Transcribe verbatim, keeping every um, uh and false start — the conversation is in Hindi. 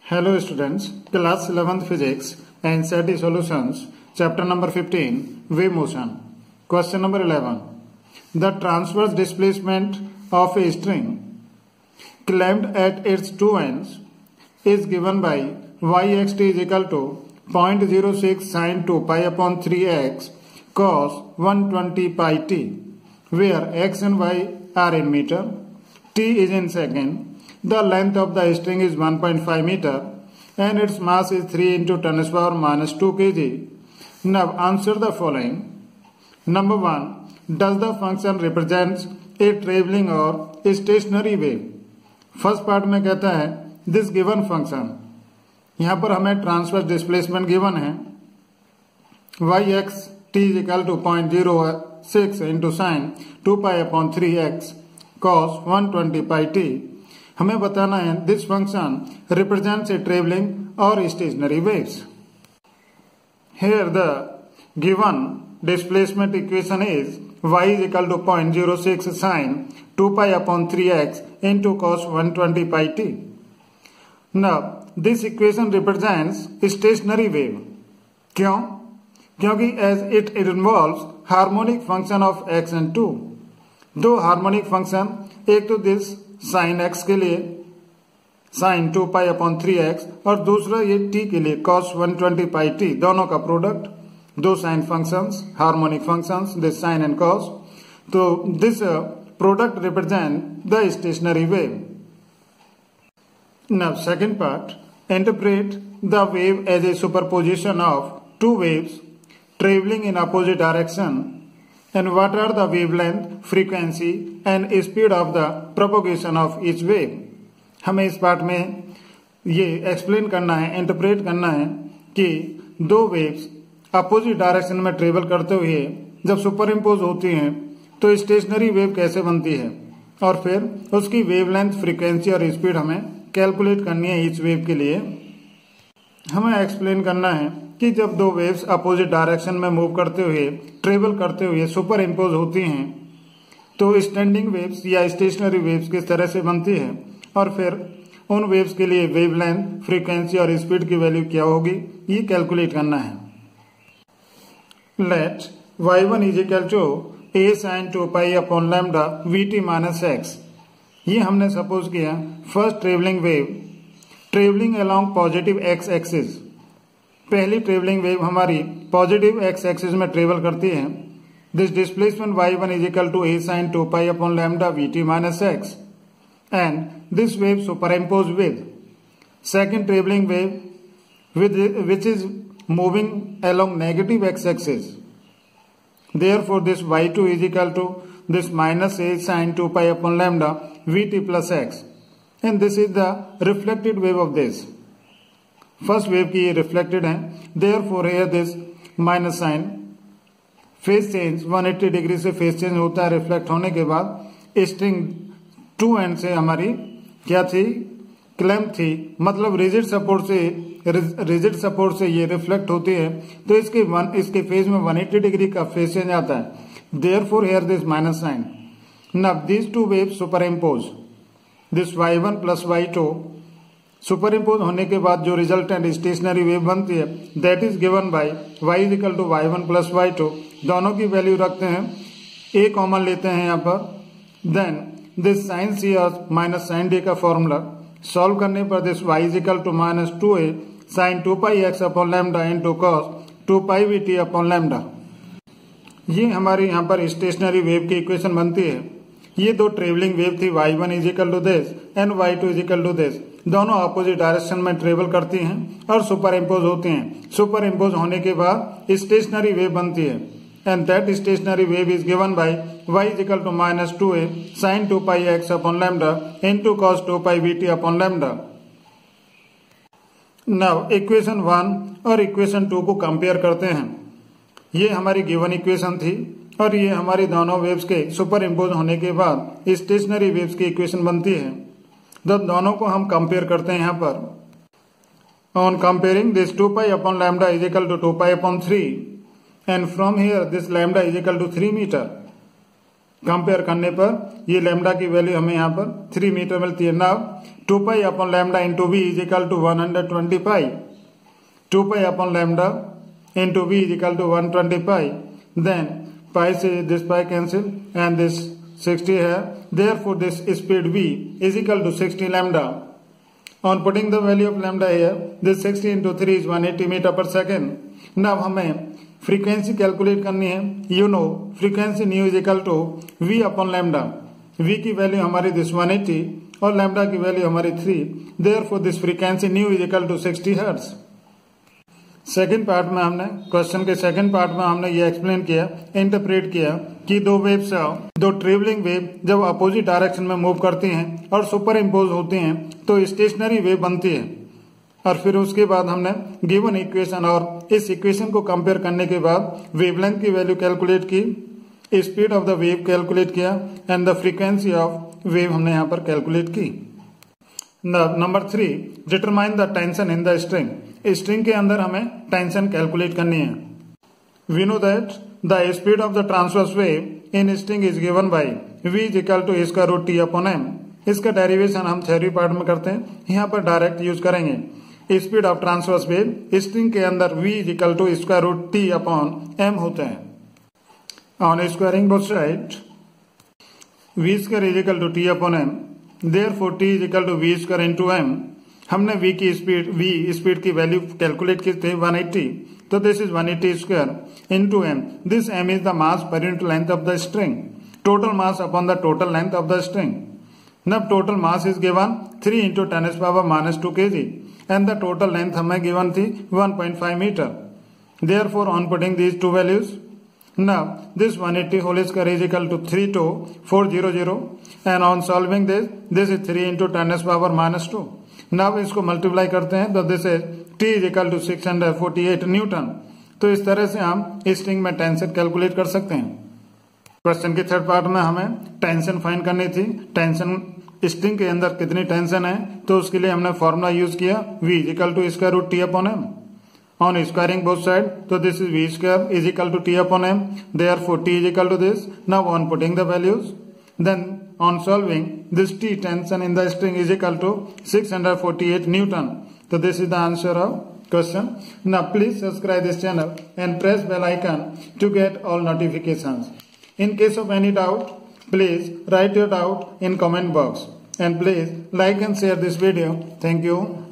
Hello students, class eleventh physics and S A T solutions, chapter number fifteen, wave motion. Question number eleven. The transverse displacement of a string clamped at its two ends is given by yxt is equal to zero point zero six sine two pi upon three x cos one hundred twenty pi t, where x and y are in meter, t is in second. The length of the string is one point five meter and its mass is three into ten to the power minus two kilograms. Now answer the following. Number one, does the function represents a traveling or stationary wave? First part में कहता है दिस गिवन फंक्शन, यहाँ पर हमें ट्रांसवर्स डिस्प्लेसमेंट गिवन है y x t is equal to point zero six into sine two pi upon three x cos one twenty pi t. हमें बताना है this function represents a traveling और stationary waves. Here the given displacement equation is y is equal to zero point zero six sine two pi upon three x into cos one hundred twenty pi t. Now this equation represents stationary wave. क्यों? क्योंकि as it involves harmonic function of x and two. दो हार्मोनिक फंक्शन, एक तो दिस साइन x के लिए sine two pi upon three x और दूसरा ये t के लिए cos one hundred twenty pi t, दोनों का प्रोडक्ट, दो sine functions, harmonic functions, this sine and cos. तो this product represent the stationary wave. Now second part, interpret the wave as a superposition of two waves traveling in opposite direction and what are the wavelength, frequency and speed of the propagation of each wave. हमें इस पार्ट में ये एक्सप्लेन करना है, इंटरप्रेट करना है कि दो वेव्स अपोजिट डायरेक्शन में ट्रेवल करते हुए जब सुपर इम्पोज होती हैं तो स्टेशनरी वेव कैसे बनती है और फिर उसकी वेवलेंथ, फ्रीक्वेंसी और स्पीड हमें कैलकुलेट करनी है ईच वेव के लिए. हमें एक्सप्लेन करना है कि जब दो वेव्स अपोजिट डायरेक्शन में मूव करते हुए, ट्रेवल करते हुए सुपर इम्पोज होती हैं तो स्टैंडिंग वेव्स या स्टेशनरी वेव्स किस तरह से बनती है और फिर उन वेव्स के लिए वेवलेंथ, फ्रीक्वेंसी और स्पीड की वैल्यू क्या होगी, ये कैलकुलेट करना है. Let y one is equal to a sin two pi upon lambda vt minus x. ये हमने सपोज किया first traveling wave traveling along positive x axis. पहली ट्रेवलिंग वेव हमारी पॉजिटिव एक्स एक्सिस में ट्रेवल करती है. This displacement y one is equal to a sin two pi upon lambda vt minus x and this wave superimpose with second traveling wave with which is moving along negative x-axis. Therefore, this y two is equal to this minus a sin two pi upon lambda vt plus x, and this is the reflected wave of this. First wave की ये reflected है. Therefore, here this minus sign phase change one hundred eighty degree से phase change होता है reflect होने के बाद string two end से हमारी क्या थी, क्लैम्प थी, मतलब रिजिड सपोर्ट से रिजिड सपोर्ट से ये रिफ्लेक्ट होती है तो इसके वन इसके फेज में one hundred eighty डिग्री का फेज चेंज आता है. Therefore here this minus sign. Now these two waves superimpose, this y one plus y two superimpose होने के बाद जो रिजल्टेंट स्टेशनरी वेव बनती है that is given by y is equal to y one plus y two. दोनों की वैल्यू रखते हैं, ए कॉमन लेते हैं यहाँ पर, देन दिस साइन सी और माइनस साइन डी का फॉर्मूला सॉल्व करने पर this y is equal to minus two A sine two pi x upon lambda into cos two pi v t upon lambda. ये हमारी यहाँ पर स्टेशनरी वेव की इक्वेशन बनती है. ये दो ट्रेवलिंग वेव थी y one is equal to this and y two is equal to this. दोनों अपोजिट डायरेक्शन में ट्रेवल करती हैं और सुपर इम्पोज होती हैं. सुपर इम्पोज होने के बाद स्टेशनरी वेव बनती है and that stationary wave is given by y is equal to minus two a sin two pi x upon lambda into cos two pi vt upon lambda. Now equation one और equation two को कंपेयर करते हैं. ये हमारी गिवन इक्वेशन थी और ये हमारी दोनों वेव्स के सुपर इम्पोज होने के बाद स्टेशनरी वेव्स की इक्वेशन बनती है. तो दोनों को हम कंपेयर करते हैं यहाँ पर. On comparing this two pi upon lambda is equal to to pi upon थ्री and from here this lambda is equal to three meter. Compare करने पर ये लैम्डा की वैल्यू हमें यहाँ पर थ्री मीटर मिलती है. Now two pi upon lambda into v is equal to one hundred twenty pi. two pi upon lambda into v is equal to one hundred twenty pi. Then pi से this pi cancel and this sixty है. Therefore this speed v is equal to sixty lambda. On putting the value of lambda here, this sixty into three is one hundred eighty meter per second. Now हमें frequency calculate करनी है. You know frequency nu is equal to v upon lambda. v की वैल्यू हमारी this one hundred eighty और lambda की वैल्यू हमारी three. Therefore this frequency nu is equal to sixty hertz. Second part में हमने क्वेश्चन के सेकेंड पार्ट में हमने ये एक्सप्लेन किया, इंटरप्रेट किया कि दो वेव्स दो ट्रेवलिंग वेव जब अपोजिट डायरेक्शन में मूव करती हैं और सुपर इम्पोज होती हैं तो स्टेशनरी वेव बनती है. और फिर उसके बाद हमने गिवन इक्वेशन और इस इक्वेशन को कंपेयर करने के बाद वेवलेंथ की वैल्यू कैलकुलेट की, speed of the wave calculate किया and the frequency of wave हमने यहाँ पर कैलकुलेट की. Number three, determine the tension in the string. String के अंदर हमें टेंशन कैलकुलेट करनी है. We know that the speed of the transverse wave in string is given by v is equal to square root t upon m. इसका डेरिवेशन हम थ्योरी पार्ट में करते हैं, यहाँ पर डायरेक्ट यूज करेंगे. Speed of transverse wave string के अंदर v is equal to square root t upon m होते हैं. On squaring both side v square is equal to t upon m. Therefore t is equal to v square into m. हमने v की स्पीड v स्पीड की वैल्यू कैलकुलेट की थी one eighty, तो this is one eighty square into m. This m is the mass per unit length of the string. Total mass upon the total length of the string. Now total mass is given three into ten to the power minus two kg and the total length हमें given थी one point five meter. Therefore on putting these two values, now this one eighty whole square is equal to three two four hundred and on solving this, this is three into ten to the power minus two. Now इसको मल्टीप्लाई करते हैं तो this is t is equal to six hundred forty-eight newton. तो इस तरह से हम स्ट्रिंग में टेंशन कैलकुलेट कर सकते हैं. क्वेश्चन के थर्ड पार्ट में हमें टेंशन फाइंड करनी थी. टेंशन स्ट्रिंग के अंदर कितनी टेंशन है तो उसके लिए हमने फॉर्मूला यूज किया v is equal to square root t upon m. On squaring both sides, so this is v square is equal to t upon m. Therefore t is equal to this. Now on putting the values, then on solving, this t tension in the string is equal to six hundred forty-eight newton. So this is the answer of question. Now please subscribe this channel and press bell icon to get all notifications. In case of any doubt, please write your doubt in comment box and please like and share this video. Thank you.